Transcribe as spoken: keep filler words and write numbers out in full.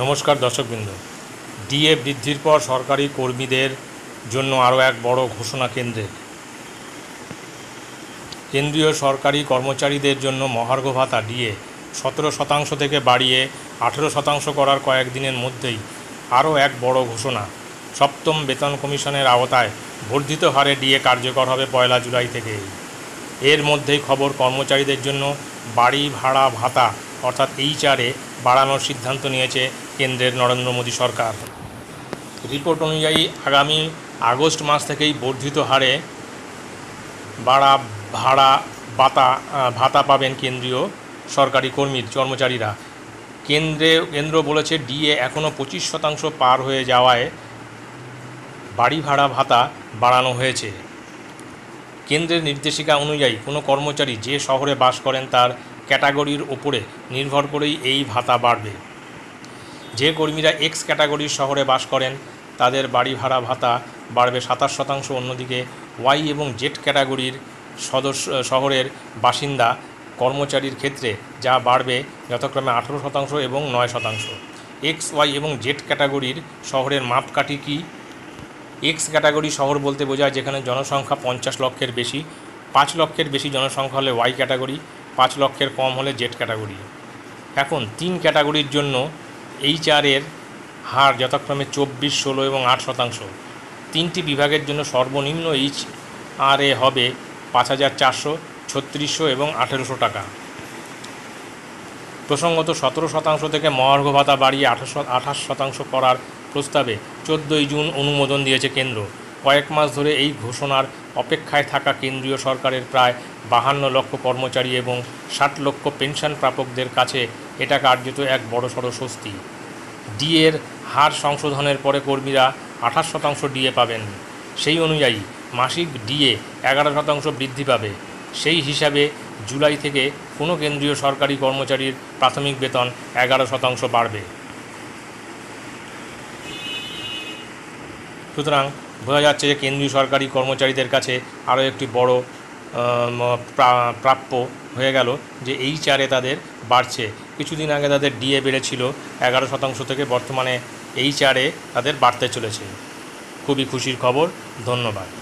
নমস্কার দর্শকবৃন্দ। ডিএ বৃদ্ধির পর সরকারি কর্মীদের জন্য আরও এক বড় ঘোষণা কেন্দ্রের। কেন্দ্রীয় সরকারি কর্মচারীদের জন্য মহার্ঘ ভাতা ডিএ সতেরো শতাংশ থেকে বাড়িয়ে আঠেরো শতাংশ করার কয়েকদিনের মধ্যেই আরও এক বড় ঘোষণা। সপ্তম বেতন কমিশনের আওতায় বর্ধিত হারে ডিএ কার্যকর হবে পয়লা জুলাই থেকে। এর মধ্যেই খবর, কর্মচারীদের জন্য বাড়ি ভাড়া ভাতা অর্থাৎ এইচআরএ বাড়ানোর সিদ্ধান্ত নিয়েছে কেন্দ্রের নরেন্দ্র মোদী সরকার। রিপোর্ট অনুযায়ী আগামী আগস্ট মাস থেকেই বর্ধিত হারে বাড়া ভাড়া ভাতা ভাতা পাবেন কেন্দ্রীয় সরকারি কর্মী কর্মচারীরা। কেন্দ্রে কেন্দ্র বলেছে ডিএ এখনও পঁচিশ শতাংশ পার হয়ে যাওয়ায় বাড়ি ভাড়া ভাতা বাড়ানো হয়েছে। কেন্দ্রের নির্দেশিকা অনুযায়ী কোনো কর্মচারী যে শহরে বাস করেন তার ক্যাটাগরির ওপরে নির্ভর করেই এই ভাতা বাড়বে। যে কর্মীরা এক্স ক্যাটাগরির শহরে বাস করেন তাদের বাড়ি ভাড়া ভাতা বাড়বে সাতাশ শতাংশ। অন্যদিকে ওয়াই এবং জেড ক্যাটাগরির সদস্য শহরের বাসিন্দা কর্মচারীর ক্ষেত্রে যা বাড়বে যথাক্রমে আঠেরো শতাংশ এবং নয় শতাংশ। এক্স ওয়াই এবং জেড ক্যাটাগরির শহরের মাপকাঠি কী? এক্স ক্যাটাগরি শহর বলতে বোঝায় যেখানে জনসংখ্যা পঞ্চাশ লক্ষের বেশি, পাঁচ লক্ষের বেশি জনসংখ্যা হলে ওয়াই ক্যাটাগরি, পাঁচ লক্ষের কম হলে জেড ক্যাটাগরি। এখন তিন ক্যাটাগরির জন্য এইচআরের হার যথাক্রমে চব্বিশ, ষোলো এবং আট শতাংশ। তিনটি বিভাগের জন্য সর্বনিম্ন এইচআরএ হবে পাঁচ হাজার চারশো, ছত্রিশশো এবং আঠেরোশো টাকা। প্রসঙ্গত, সতেরো শতাংশ থেকে মহার্ঘ ভাতা বাড়িয়ে আঠাশ আঠাশ শতাংশ করার প্রস্তাবে চোদ্দোই জুন অনুমোদন দিয়েছে কেন্দ্র। কয়েক মাস ধরে এই ঘোষণার অপেক্ষায় থাকা কেন্দ্রীয় সরকারের প্রায় বাহান্ন লক্ষ কর্মচারী এবং ষাট লক্ষ পেনশন প্রাপকদের কাছে এটা কার্যত এক বড়সড় স্বস্তি। ডিএর হার সংশোধনের পরে কর্মীরা আঠাশ শতাংশ ডিএ পাবেন। সেই অনুযায়ী মাসিক ডিএ এগারো শতাংশ বৃদ্ধি পাবে। সেই হিসাবে জুলাই থেকে কোনো কেন্দ্রীয় সরকারি কর্মচারীর প্রাথমিক বেতন এগারো শতাংশ বাড়বে। সুতরাং বোঝা যাচ্ছে যে কেন্দ্রীয় সরকারি কর্মচারীদের কাছে আরও একটি বড় প্রাপ্য হয়ে গেল যে এইচআরএ তাদের বাড়ছে। কিছুদিন আগে তাদের ডিএ বেড়েছিল এগারো শতাংশ থেকে, বর্তমানে এইচআরএ তাদের বাড়তে চলেছে। খুবই খুশির খবর। ধন্যবাদ।